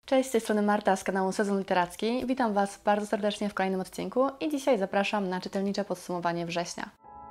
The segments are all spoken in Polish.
Cześć, z tej strony Marta z kanału Sezon Literacki. Witam Was bardzo serdecznie w kolejnym odcinku i dzisiaj zapraszam na czytelnicze podsumowanie września.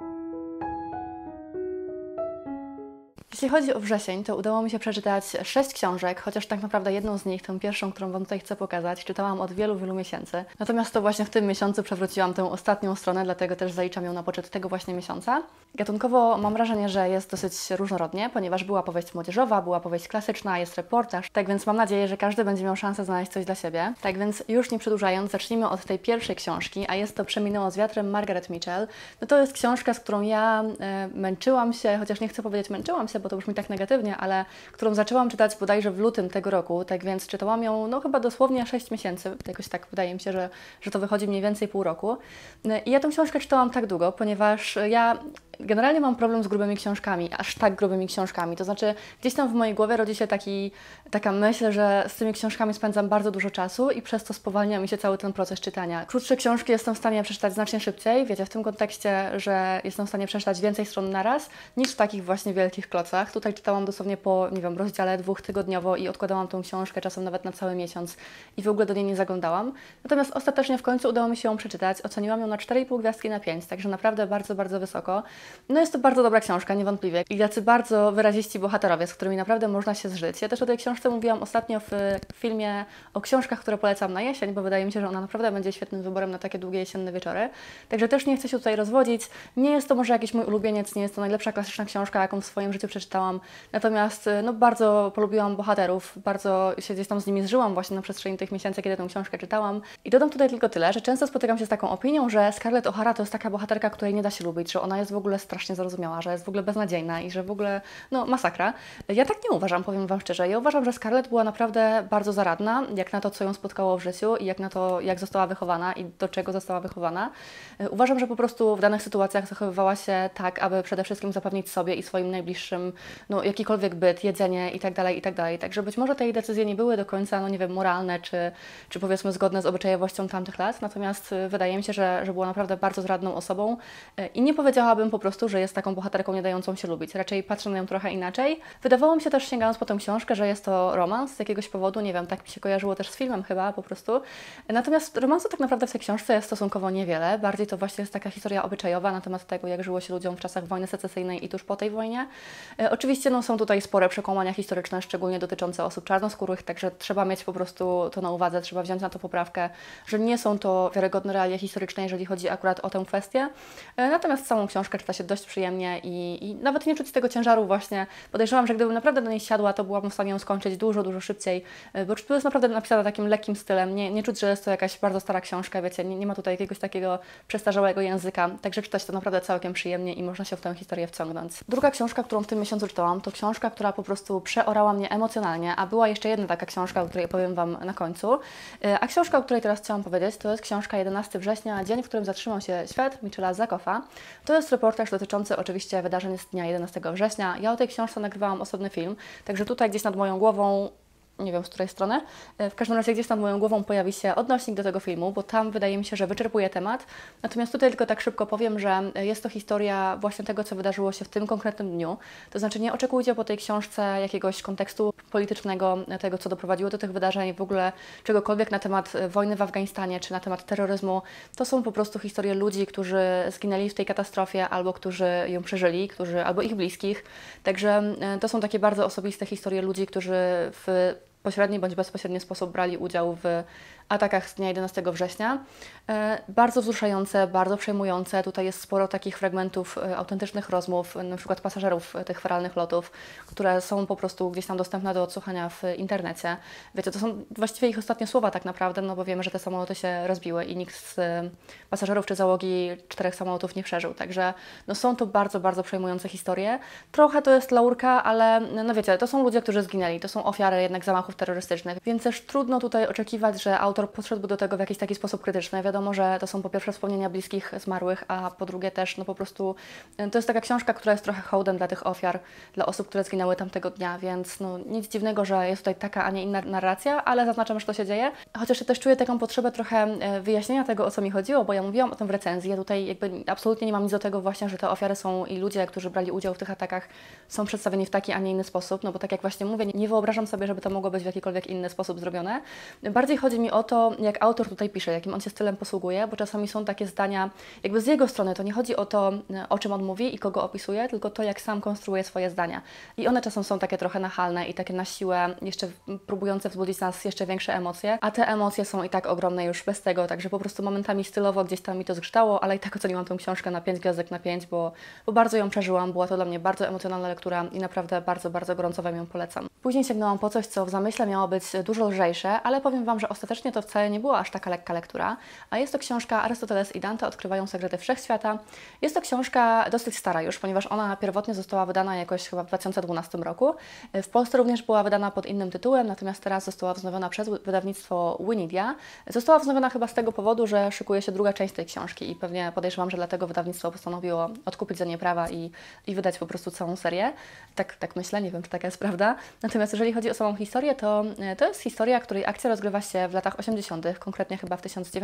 Jeśli chodzi o wrzesień, to udało mi się przeczytać 6 książek, chociaż tak naprawdę jedną z nich, tę pierwszą, którą Wam tutaj chcę pokazać, czytałam od wielu miesięcy. Natomiast to właśnie w tym miesiącu przewróciłam tę ostatnią stronę, dlatego też zaliczam ją na poczet tego właśnie miesiąca. Gatunkowo mam wrażenie, że jest dosyć różnorodnie, ponieważ była powieść młodzieżowa, była powieść klasyczna, jest reportaż, tak więc mam nadzieję, że każdy będzie miał szansę znaleźć coś dla siebie. Tak więc już nie przedłużając, zacznijmy od tej pierwszej książki, a jest to Przeminęło z wiatrem Margaret Mitchell. No to jest książka, z którą ja męczyłam się, chociaż nie chcę powiedzieć męczyłam się, bo to brzmi tak negatywnie, ale którą zaczęłam czytać bodajże w lutym tego roku, tak więc czytałam ją no chyba dosłownie 6 miesięcy, jakoś tak wydaje mi się, że to wychodzi mniej więcej pół roku. I ja tę książkę czytałam tak długo, ponieważ ja generalnie mam problem z grubymi książkami, aż tak grubymi książkami, to znaczy gdzieś tam w mojej głowie rodzi się taka myśl, że z tymi książkami spędzam bardzo dużo czasu i przez to spowalnia mi się cały ten proces czytania. Krótsze książki jestem w stanie przeczytać znacznie szybciej, wiecie, w tym kontekście, że jestem w stanie przeczytać więcej stron naraz, niż w takich właśnie wielkich klocach. Tutaj czytałam dosłownie po, nie wiem, rozdziale 2 tygodniowo i odkładałam tą książkę czasem nawet na cały miesiąc i w ogóle do niej nie zaglądałam. Natomiast ostatecznie w końcu udało mi się ją przeczytać, oceniłam ją na 4,5 gwiazdki na 5, także naprawdę bardzo wysoko. No jest to bardzo dobra książka, niewątpliwie. I tacy bardzo wyraziści bohaterowie, z którymi naprawdę można się zżyć. Ja też o tej książce mówiłam ostatnio w filmie o książkach, które polecam na jesień, bo wydaje mi się, że ona naprawdę będzie świetnym wyborem na takie długie jesienne wieczory. Także też nie chcę się tutaj rozwodzić. Nie jest to może jakiś mój ulubieniec, nie jest to najlepsza klasyczna książka, jaką w swoim życiu przeczytałam. Natomiast no, bardzo polubiłam bohaterów, bardzo się gdzieś tam z nimi zżyłam właśnie na przestrzeni tych miesięcy, kiedy tę książkę czytałam. I dodam tutaj tylko tyle, że często spotykam się z taką opinią, że Scarlett O'Hara to jest taka bohaterka, której nie da się lubić, że ona jest w ogóle strasznie zarozumiała, że jest w ogóle beznadziejna i że w ogóle, no, masakra. Ja tak nie uważam, powiem Wam szczerze. Ja uważam, że Scarlett była naprawdę bardzo zaradna, jak na to, co ją spotkało w życiu i jak na to, jak została wychowana i do czego została wychowana. Uważam, że po prostu w danych sytuacjach zachowywała się tak, aby przede wszystkim zapewnić sobie i swoim najbliższym, no, jakikolwiek byt, jedzenie i tak dalej, i tak dalej. Także być może te jej decyzje nie były do końca, no nie wiem, moralne, czy powiedzmy zgodne z obyczajowością tamtych lat, natomiast wydaje mi się, że była naprawdę bardzo zaradną osobą i nie powiedziałabym po prostu, że jest taką bohaterką nie dającą się lubić. Raczej patrzę na nią trochę inaczej. Wydawało mi się też, sięgając po tę książkę, że jest to romans z jakiegoś powodu, nie wiem, tak mi się kojarzyło też z filmem chyba po prostu. Natomiast romansu tak naprawdę w tej książce jest stosunkowo niewiele. Bardziej to właśnie jest taka historia obyczajowa na temat tego, jak żyło się ludziom w czasach wojny secesyjnej i tuż po tej wojnie. Oczywiście no, są tutaj spore przekłamania historyczne, szczególnie dotyczące osób czarnoskórych, także trzeba mieć po prostu to na uwadze, trzeba wziąć na to poprawkę, że nie są to wiarygodne realia historyczne, jeżeli chodzi akurat o tę kwestię. Natomiast samą książkę czyta się dość przyjemnie i nawet nie czuć tego ciężaru właśnie. Podejrzewam, że gdybym naprawdę do niej siadła, to byłabym w stanie ją skończyć dużo szybciej, bo to jest naprawdę napisana takim lekkim stylem. Nie czuć, że jest to jakaś bardzo stara książka, wiecie, nie ma tutaj jakiegoś takiego przestarzałego języka, także czytać to naprawdę całkiem przyjemnie i można się w tę historię wciągnąć. Druga książka, którą w tym miesiącu czytałam, to książka, która po prostu przeorała mnie emocjonalnie, a była jeszcze jedna taka książka, o której opowiem Wam na końcu. A książka, o której teraz chciałam powiedzieć, to jest książka 11 września, dzień, w którym zatrzymał się świat, Michela Zakoffa. To jest reportaż dotyczący oczywiście wydarzeń z dnia 11 września. Ja o tej książce nagrywałam osobny film, także tutaj gdzieś nad moją głową, nie wiem z której strony, w każdym razie gdzieś nad moją głową pojawi się odnośnik do tego filmu, bo tam wydaje mi się, że wyczerpuje temat. Natomiast tutaj tylko tak szybko powiem, że jest to historia właśnie tego, co wydarzyło się w tym konkretnym dniu. To znaczy nie oczekujcie po tej książce jakiegoś kontekstu politycznego, tego, co doprowadziło do tych wydarzeń, w ogóle czegokolwiek na temat wojny w Afganistanie, czy na temat terroryzmu. To są po prostu historie ludzi, którzy zginęli w tej katastrofie, albo którzy ją przeżyli, albo ich bliskich. Także to są takie bardzo osobiste historie ludzi, którzy w pośredni bądź bezpośredni sposób brali udział w atakach z dnia 11 września. Bardzo wzruszające, bardzo przejmujące. Tutaj jest sporo takich fragmentów autentycznych rozmów, na przykład pasażerów tych feralnych lotów, które są po prostu gdzieś tam dostępne do odsłuchania w internecie. Wiecie, to są właściwie ich ostatnie słowa tak naprawdę, no bo wiemy, że te samoloty się rozbiły i nikt z pasażerów czy załogi 4 samolotów nie przeżył. Także no są to bardzo przejmujące historie. Trochę to jest laurka, ale no wiecie, to są ludzie, którzy zginęli, to są ofiary jednak zamachów terrorystycznych, więc też trudno tutaj oczekiwać, że autor podszedł do tego w jakiś taki sposób krytyczny. Wiadomo, że to są po pierwsze wspomnienia bliskich zmarłych, a po drugie też no po prostu to jest taka książka, która jest trochę hołdem dla tych ofiar, dla osób, które zginęły tamtego dnia, więc no nic dziwnego, że jest tutaj taka, a nie inna narracja, ale zaznaczam, że to się dzieje. Chociaż ja też czuję taką potrzebę trochę wyjaśnienia tego, o co mi chodziło, bo ja mówiłam o tym w recenzji. Ja tutaj jakby absolutnie nie mam nic do tego właśnie, że te ofiary są i ludzie, którzy brali udział w tych atakach, są przedstawieni w taki, a nie inny sposób, no bo tak jak właśnie mówię, nie wyobrażam sobie, żeby to mogło być w jakikolwiek inny sposób zrobione. Bardziej chodzi mi o to, jak autor tutaj pisze, jakim on się stylem posługuje, bo czasami są takie zdania jakby z jego strony. To nie chodzi o to, o czym on mówi i kogo opisuje, tylko to, jak sam konstruuje swoje zdania. I one czasem są takie trochę nachalne i takie na siłę, jeszcze próbujące wzbudzić w nas jeszcze większe emocje, a te emocje są i tak ogromne już bez tego, także po prostu momentami stylowo gdzieś tam mi to zgrzytało, ale i tak oceniłam tę książkę na 5 gwiazdek na 5, bo bardzo ją przeżyłam, była to dla mnie bardzo emocjonalna lektura i naprawdę bardzo, bardzo gorąco Wam ją polecam. Później sięgnęłam po coś, co w zamyśle miało być dużo lżejsze, ale powiem Wam, że ostatecznie to wcale nie była aż taka lekka lektura, a jest to książka Arystoteles i Dante odkrywają sekrety wszechświata. Jest to książka dosyć stara już, ponieważ ona pierwotnie została wydana jakoś chyba w 2012 roku. W Polsce również była wydana pod innym tytułem, natomiast teraz została wznowiona przez wydawnictwo Winidia. Została wznowiona chyba z tego powodu, że szykuje się druga część tej książki i pewnie podejrzewam, że dlatego wydawnictwo postanowiło odkupić za nie prawa i wydać po prostu całą serię. Tak myślę, nie wiem, czy taka jest prawda. Natomiast jeżeli chodzi o samą historię, to jest historia, której akcja rozgrywa się w latach 80., konkretnie chyba w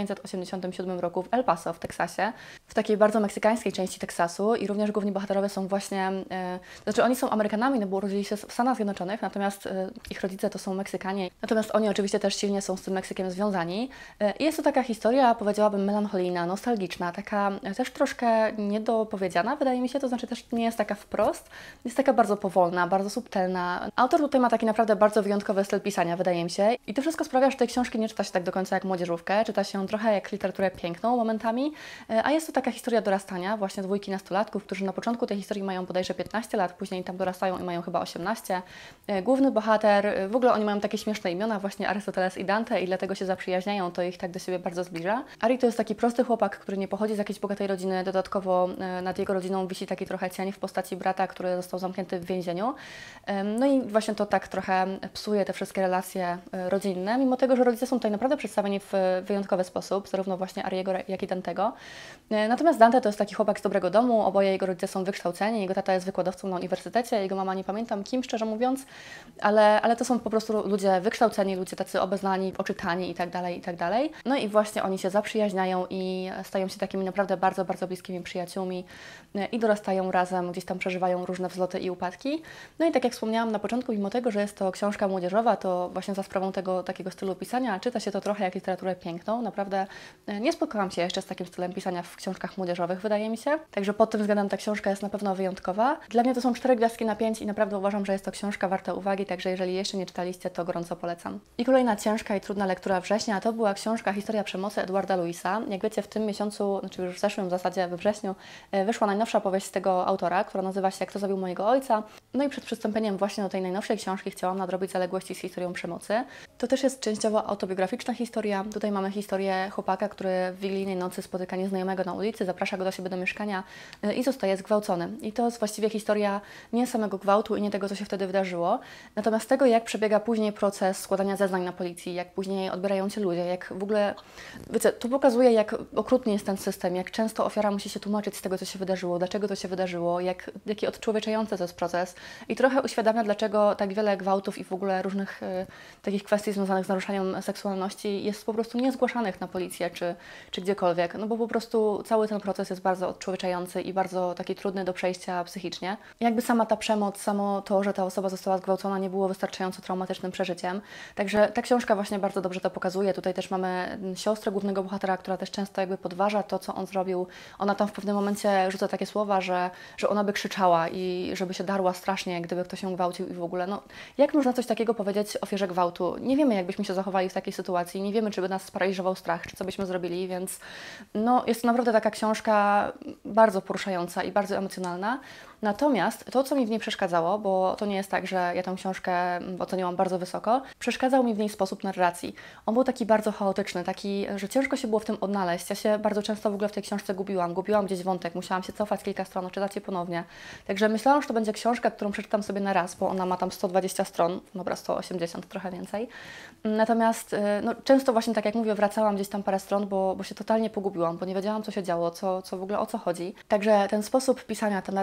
1987 roku w El Paso w Teksasie, w takiej bardzo meksykańskiej części Teksasu i również główni bohaterowie są właśnie, znaczy oni są Amerykanami, no bo urodzili się w Stanach Zjednoczonych, natomiast ich rodzice to są Meksykanie, natomiast oni oczywiście też silnie są z tym Meksykiem związani. I jest to taka historia, powiedziałabym, melancholijna, nostalgiczna, taka też troszkę niedopowiedziana, wydaje mi się, to znaczy też nie jest taka wprost, jest taka bardzo powolna, bardzo subtelna. Autor tutaj ma taki naprawdę bardzo wyjątkowy styl pisania, wydaje mi się. I to wszystko sprawia, że tej książki nie czyta się tak do końca jak młodzieżówkę, czyta się ją trochę jak literaturę piękną momentami, a jest to taka historia dorastania właśnie dwójki nastolatków, którzy na początku tej historii mają bodajże 15 lat, później tam dorastają i mają chyba 18. Główny bohater, w ogóle oni mają takie śmieszne imiona, właśnie Arystoteles i Dante i dlatego się zaprzyjaźniają, to ich tak do siebie bardzo zbliża. Ari to jest taki prosty chłopak, który nie pochodzi z jakiejś bogatej rodziny, dodatkowo nad jego rodziną wisi taki trochę cień w postaci brata, który został zamknięty w więzieniu. No i właśnie to tak trochę psuje te wszystkie relacje rodzinne, mimo tego, że rodzice są tutaj naprawdę przedstawieni w wyjątkowy sposób, zarówno właśnie Ariego, jak i Dantego. Natomiast Dante to jest taki chłopak z dobrego domu, oboje jego rodzice są wykształceni, jego tata jest wykładowcą na uniwersytecie, jego mama nie pamiętam kim, szczerze mówiąc, ale to są po prostu ludzie wykształceni, ludzie tacy obeznani, oczytani i tak dalej, i tak dalej. No i właśnie oni się zaprzyjaźniają i stają się takimi naprawdę bardzo, bardzo bliskimi przyjaciółmi i dorastają razem, gdzieś tam przeżywają różne wzloty i upadki. No i tak jak wspomniałam na początku, mimo tego, że jest to książka młodzieżowa, to właśnie za sprawą tego takiego stylu pisania czyta się to trochę jak literaturę piękną. Naprawdę nie spotkałam się jeszcze z takim stylem pisania w książkach młodzieżowych, wydaje mi się. Także pod tym względem ta książka jest na pewno wyjątkowa. Dla mnie to są 4 gwiazdki na 5 i naprawdę uważam, że jest to książka warta uwagi, także jeżeli jeszcze nie czytaliście, to gorąco polecam. I kolejna ciężka i trudna lektura września to była książka Historia przemocy Edwarda Louisa. Jak wiecie, w tym miesiącu, znaczy już w zeszłym w zasadzie we wrześniu, wyszła najnowsza powieść z tego autora, która nazywa się Kto zabił mojego ojca. No i przed przystąpieniem właśnie do tej najnowszej książki chciałam nadrobić zaległości z historią przemocy. To też jest częściowo autobiograficzna historia. Tutaj mamy historię chłopaka, który w wigilijnej nocy spotyka nieznajomego na ulicy, zaprasza go do siebie do mieszkania i zostaje zgwałcony. I to jest właściwie historia nie samego gwałtu i nie tego, co się wtedy wydarzyło, natomiast tego, jak przebiega później proces składania zeznań na policji, jak później odbierają się ludzie, jak w ogóle, wiecie, tu pokazuje, jak okrutny jest ten system, jak często ofiara musi się tłumaczyć z tego, co się wydarzyło, dlaczego to się wydarzyło, jaki odczłowieczający to jest proces i trochę uświadamia, dlaczego tak wiele gwałtów i w ogóle różnych takich kwestii związanych z naruszaniem seksualności jest po prostu niezgłaszanych na policję czy gdziekolwiek, no bo po prostu cały ten proces jest bardzo odczłowieczający i bardzo taki trudny do przejścia psychicznie. Jakby sama ta przemoc, samo to, że ta osoba została zgwałcona, nie było wystarczająco traumatycznym przeżyciem. Także ta książka właśnie bardzo dobrze to pokazuje. Tutaj też mamy siostrę głównego bohatera, która też często jakby podważa to, co on zrobił. Ona tam w pewnym momencie rzuca takie słowa, że ona by krzyczała i żeby się darła strasznie, gdyby ktoś ją gwałcił i w ogóle. No, jak można coś takiego powiedzieć ofierze gwałtu? Nie wiemy, jak byśmy się zachowali w takiej sytuacji, nie wiemy, czy by nas sparaliżował strach, czy co byśmy zrobili, więc no, jest to naprawdę taka książka bardzo poruszająca i bardzo emocjonalna. Natomiast to, co mi w niej przeszkadzało, bo to nie jest tak, że ja tę książkę oceniłam bardzo wysoko, przeszkadzał mi w niej sposób narracji. On był taki bardzo chaotyczny, taki, że ciężko się było w tym odnaleźć. Ja się bardzo często w ogóle w tej książce gubiłam gdzieś wątek, musiałam się cofać kilka stron, czytać je ponownie. Także myślałam, że to będzie książka, którą przeczytam sobie na raz, bo ona ma tam 120 stron, dobra, 180, trochę więcej. Natomiast no, często właśnie, tak jak mówię, wracałam gdzieś tam parę stron, bo się totalnie pogubiłam, bo nie wiedziałam, co się działo, co w ogóle o co chodzi. Także ten sposób pisania, ta narracja była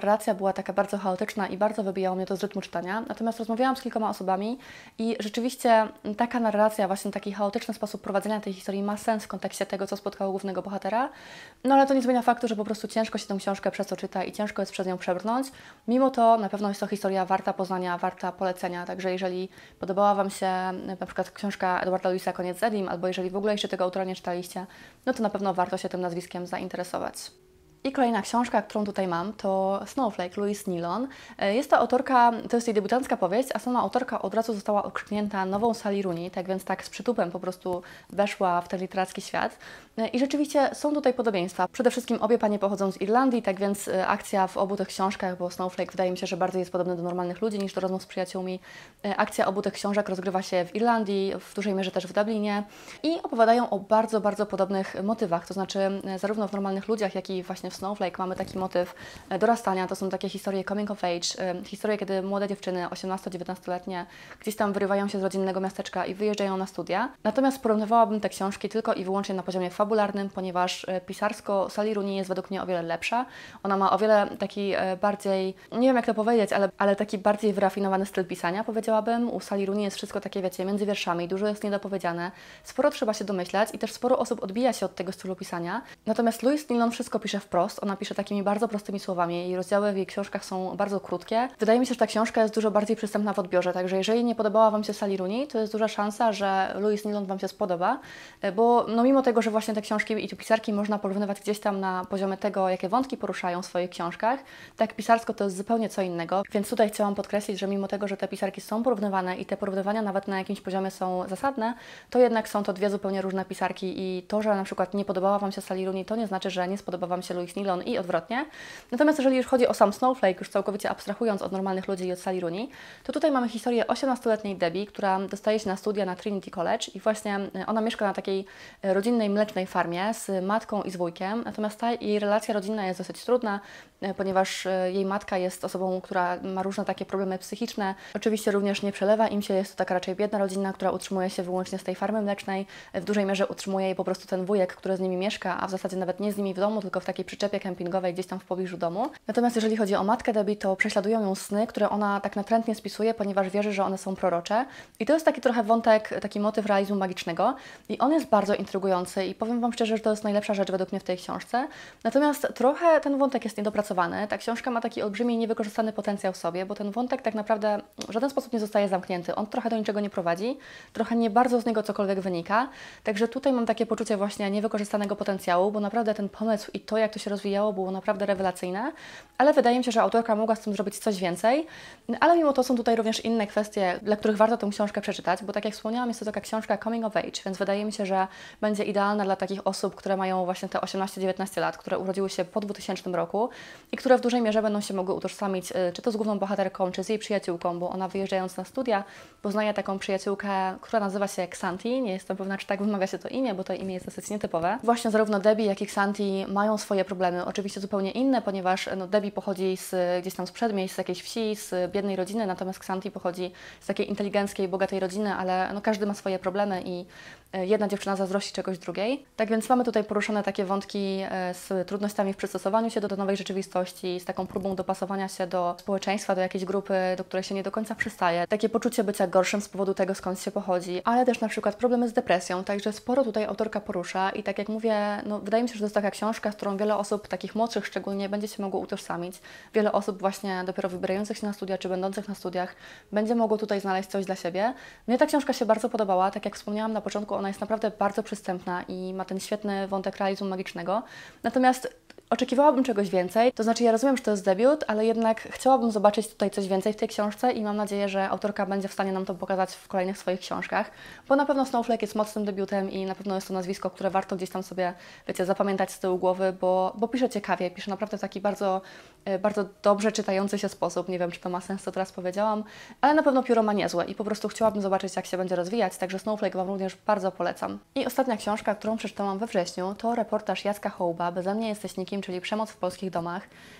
była taka bardzo chaotyczna i bardzo wybijało mnie to z rytmu czytania. Natomiast rozmawiałam z kilkoma osobami i rzeczywiście taka narracja, właśnie taki chaotyczny sposób prowadzenia tej historii ma sens w kontekście tego, co spotkało głównego bohatera. No ale to nie zmienia faktu, że po prostu ciężko się tę książkę przez to czyta i ciężko jest przez nią przebrnąć. Mimo to na pewno jest to historia warta poznania, warta polecenia. Także jeżeli podobała Wam się na przykład książka Edwarda Lewisa Koniec z Edim, albo jeżeli w ogóle jeszcze tego autora nie czytaliście, no to na pewno warto się tym nazwiskiem zainteresować. I kolejna książka, którą tutaj mam, to Snowflake, Louise Nilon. Jest to autorka, to jest jej debiutancka powieść, a sama autorka od razu została okrzyknięta nową Sally Rooney, tak więc tak z przytupem po prostu weszła w ten literacki świat. I rzeczywiście są tutaj podobieństwa. Przede wszystkim obie panie pochodzą z Irlandii, tak więc akcja w obu tych książkach, bo Snowflake wydaje mi się, że bardziej jest podobny do normalnych ludzi niż do rozmów z przyjaciółmi. Akcja obu tych książek rozgrywa się w Irlandii, w dużej mierze też w Dublinie i opowiadają o bardzo, bardzo podobnych motywach, to znaczy zarówno w normalnych ludziach, jak i właśnie w Snowflake mamy taki motyw dorastania, to są takie historie coming of age, historie, kiedy młode dziewczyny, 18-19-letnie, gdzieś tam wyrywają się z rodzinnego miasteczka i wyjeżdżają na studia. Natomiast porównywałabym te książki tylko i wyłącznie na poziomie fabularnym, ponieważ pisarsko Sally Rooney jest według mnie o wiele lepsza. Ona ma o wiele taki bardziej, nie wiem jak to powiedzieć, ale taki bardziej wyrafinowany styl pisania, powiedziałabym. U Sally Rooney jest wszystko takie, wiecie, między wierszami, dużo jest niedopowiedziane, sporo trzeba się domyślać i też sporo osób odbija się od tego stylu pisania. Natomiast Louise Nilon wszystko pisze wprost, ona pisze takimi bardzo prostymi słowami, jej rozdziały w jej książkach są bardzo krótkie. Wydaje mi się, że ta książka jest dużo bardziej przystępna w odbiorze, także jeżeli nie podobała Wam się Sally Rooney, to jest duża szansa, że Louise Nilon Wam się spodoba, bo no mimo tego, że właśnie te książki i te pisarki można porównywać gdzieś tam na poziomie tego, jakie wątki poruszają w swoich książkach, tak pisarsko to jest zupełnie co innego, więc tutaj chciałam podkreślić, że mimo tego, że te pisarki są porównywane i te porównywania nawet na jakimś poziomie są zasadne, to jednak są to dwie zupełnie różne pisarki i to, że na przykład nie podobała Wam się Sally Rooney, to nie znaczy, że nie spodoba Wam się Louise Nilon i odwrotnie. Natomiast jeżeli już chodzi o sam Snowflake, już całkowicie abstrahując od normalnych ludzi i od Sally Rooney, to tutaj mamy historię 18-letniej Debbie, która dostaje się na studia na Trinity College i właśnie ona mieszka na takiej rodzinnej mlecznej farmie z matką i z wujkiem, natomiast ta jej relacja rodzinna jest dosyć trudna, ponieważ jej matka jest osobą, która ma różne takie problemy psychiczne. Oczywiście również nie przelewa im się, jest to taka raczej biedna rodzina, która utrzymuje się wyłącznie z tej farmy mlecznej. W dużej mierze utrzymuje jej po prostu ten wujek, który z nimi mieszka, a w zasadzie nawet nie z nimi w domu, tylko w takiej przyczepie kempingowej gdzieś tam w pobliżu domu. Natomiast jeżeli chodzi o matkę Debbie, to prześladują ją sny, które ona tak natrętnie spisuje, ponieważ wierzy, że one są prorocze. I to jest taki trochę wątek, taki motyw realizmu magicznego i on jest bardzo intrygujący i powiem Wam szczerze, że to jest najlepsza rzecz według mnie w tej książce. Natomiast trochę ten wątek jest niedopracowany. Ta książka ma taki olbrzymi niewykorzystany potencjał w sobie, bo ten wątek tak naprawdę w żaden sposób nie zostaje zamknięty. On trochę do niczego nie prowadzi, trochę nie bardzo z niego cokolwiek wynika. Także tutaj mam takie poczucie właśnie niewykorzystanego potencjału, bo naprawdę ten pomysł i to, jak to się rozwijało, było naprawdę rewelacyjne, ale wydaje mi się, że autorka mogła z tym zrobić coś więcej. Ale mimo to są tutaj również inne kwestie, dla których warto tę książkę przeczytać, bo tak jak wspomniałam, jest to taka książka coming of age, więc wydaje mi się, że będzie idealna dla takich osób, które mają właśnie te 18-19 lat, które urodziły się po 2000 roku i które w dużej mierze będą się mogły utożsamić, czy to z główną bohaterką, czy z jej przyjaciółką, bo ona wyjeżdżając na studia poznaje taką przyjaciółkę, która nazywa się Xanthi. Nie jestem pewna, czy tak wymawia się to imię, bo to imię jest dosyć nietypowe. Właśnie zarówno Debbie, jak i Xanthi mają swoje problemy, oczywiście zupełnie inne, ponieważ Debbie pochodzi gdzieś tam z przedmieść, z jakiejś wsi, z biednej rodziny, natomiast Xanthi pochodzi z takiej inteligenckiej, bogatej rodziny, ale każdy ma swoje problemy i jedna dziewczyna zazdrości czegoś drugiej. Tak więc mamy tutaj poruszone takie wątki z trudnościami w przystosowaniu się do nowej rzeczywistości, z taką próbą dopasowania się do społeczeństwa, do jakiejś grupy, do której się nie do końca przystaje. Takie poczucie bycia gorszym z powodu tego, skąd się pochodzi, ale też na przykład problemy z depresją, także sporo tutaj autorka porusza i tak jak mówię, wydaje mi się, że to jest taka książka, z którą wiele osób, takich młodszych szczególnie, będzie się mogło utożsamić. Wiele osób właśnie dopiero wybierających się na studia, czy będących na studiach, będzie mogło tutaj znaleźć coś dla siebie. Mnie ta książka się bardzo podobała, tak jak wspomniałam na początku, ona jest naprawdę bardzo przystępna i ma ten świetny wątek realizmu magicznego. Natomiast oczekiwałabym czegoś więcej, to znaczy ja rozumiem, że to jest debiut, ale jednak chciałabym zobaczyć tutaj coś więcej w tej książce i mam nadzieję, że autorka będzie w stanie nam to pokazać w kolejnych swoich książkach, bo na pewno Snowflake jest mocnym debiutem i na pewno jest to nazwisko, które warto gdzieś tam sobie, wiecie, zapamiętać z tyłu głowy, bo pisze ciekawie, pisze naprawdę w taki bardzo, bardzo dobrze czytający się sposób. Nie wiem, czy to ma sens, co teraz powiedziałam, ale na pewno pióro ma niezłe i po prostu chciałabym zobaczyć, jak się będzie rozwijać, także Snowflake Wam również bardzo polecam. I ostatnia książka, którą przeczytałam we wrześniu, to reportaż Jacka Hołba, Beze mnie jesteś nikim, czyli przemoc w polskich domach.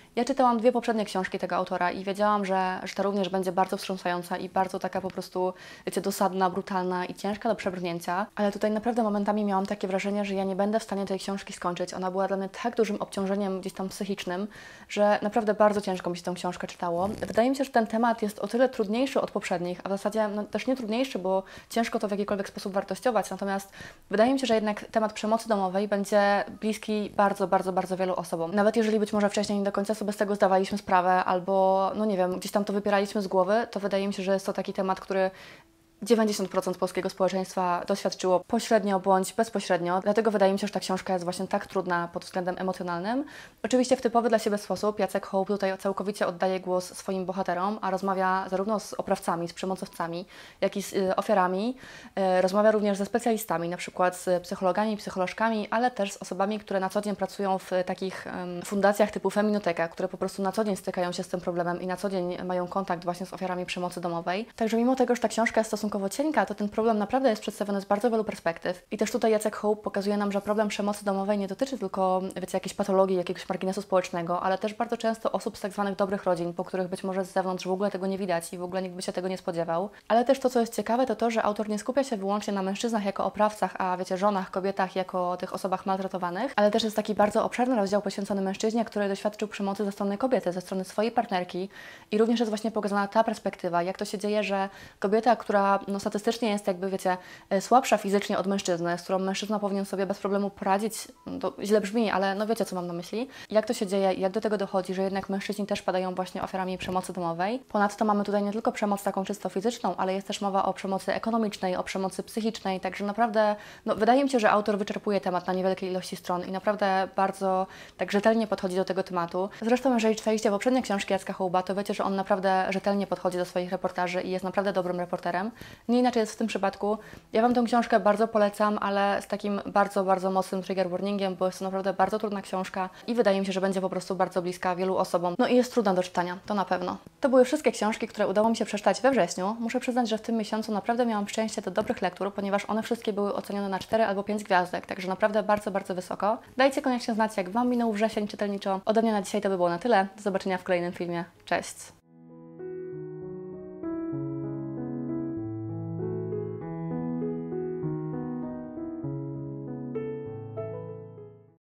Ja czytałam 2 poprzednie książki tego autora i wiedziałam, że ta również będzie bardzo wstrząsająca i bardzo taka po prostu, wiecie, dosadna, brutalna i ciężka do przebrnięcia, ale tutaj naprawdę momentami miałam takie wrażenie, że ja nie będę w stanie tej książki skończyć. Ona była dla mnie tak dużym obciążeniem gdzieś tam psychicznym, że naprawdę bardzo ciężko mi się tę książkę czytało. Wydaje mi się, że ten temat jest o tyle trudniejszy od poprzednich, a w zasadzie no, też nie trudniejszy, bo ciężko to w jakikolwiek sposób wartościować, natomiast wydaje mi się, że jednak temat przemocy domowej będzie bliski bardzo, bardzo, bardzo wielu osobom. Nawet jeżeli być może wcześniej nie do końca sobie z tego zdawaliśmy sprawę, albo, no nie wiem, gdzieś tam to wypieraliśmy z głowy, to wydaje mi się, że jest to taki temat, który 90% polskiego społeczeństwa doświadczyło pośrednio bądź bezpośrednio, dlatego wydaje mi się, że ta książka jest właśnie tak trudna pod względem emocjonalnym. Oczywiście w typowy dla siebie sposób Jacek Hołb tutaj całkowicie oddaje głos swoim bohaterom, a rozmawia zarówno z oprawcami, z przemocowcami, jak i z ofiarami. Rozmawia również ze specjalistami, na przykład z psychologami, psycholożkami, ale też z osobami, które na co dzień pracują w takich fundacjach typu Feminoteka, które po prostu na co dzień stykają się z tym problemem i na co dzień mają kontakt właśnie z ofiarami przemocy domowej. Także mimo tego, że ta książka jest stosunkowo cienka, to ten problem naprawdę jest przedstawiony z bardzo wielu perspektyw. I też tutaj Jacek Hołb pokazuje nam, że problem przemocy domowej nie dotyczy tylko, wiecie, jakiejś patologii, jakiegoś marginesu społecznego, ale też bardzo często osób z tak zwanych dobrych rodzin, po których być może z zewnątrz w ogóle tego nie widać i w ogóle nikt by się tego nie spodziewał. Ale też to, co jest ciekawe, to, że autor nie skupia się wyłącznie na mężczyznach jako oprawcach, a wiecie, żonach, kobietach jako tych osobach maltretowanych, ale też jest taki bardzo obszerny rozdział poświęcony mężczyźnie, który doświadczył przemocy ze strony kobiety, ze strony swojej partnerki i również jest właśnie pokazana ta perspektywa, jak to się dzieje, że kobieta, która no, statystycznie jest jakby, wiecie, słabsza fizycznie od mężczyzny, z którą mężczyzna powinien sobie bez problemu poradzić, to źle brzmi, ale no wiecie, co mam na myśli. Jak to się dzieje i jak do tego dochodzi, że jednak mężczyźni też padają właśnie ofiarami przemocy domowej. Ponadto mamy tutaj nie tylko przemoc taką czysto fizyczną, ale jest też mowa o przemocy ekonomicznej, o przemocy psychicznej, także naprawdę, no wydaje mi się, że autor wyczerpuje temat na niewielkiej ilości stron i naprawdę bardzo tak rzetelnie podchodzi do tego tematu. Zresztą, jeżeli czytaliście poprzednie książki Jacka Hołba, to wiecie, że on naprawdę rzetelnie podchodzi do swoich reportaży i jest naprawdę dobrym reporterem. Nie inaczej jest w tym przypadku. Ja Wam tę książkę bardzo polecam, ale z takim bardzo, bardzo mocnym trigger warningiem, bo jest to naprawdę bardzo trudna książka i wydaje mi się, że będzie po prostu bardzo bliska wielu osobom. No i jest trudna do czytania, to na pewno. To były wszystkie książki, które udało mi się przeczytać we wrześniu. Muszę przyznać, że w tym miesiącu naprawdę miałam szczęście do dobrych lektur, ponieważ one wszystkie były ocenione na 4 albo 5 gwiazdek, także naprawdę bardzo, bardzo wysoko. Dajcie koniecznie znać, jak Wam minął wrzesień czytelniczo. Ode mnie na dzisiaj to by było na tyle. Do zobaczenia w kolejnym filmie. Cześć!